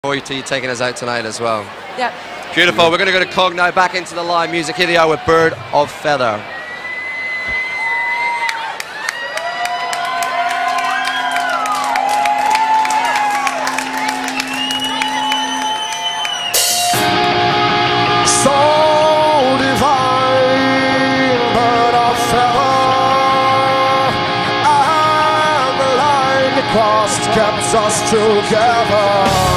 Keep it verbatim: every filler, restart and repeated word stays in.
For you taking us out tonight as well. Yeah. Beautiful. We're going to go to Cogno, back into the live music. Here they are with Bird of Feather. So divine, bird of feather, and the line that crossed kept us together.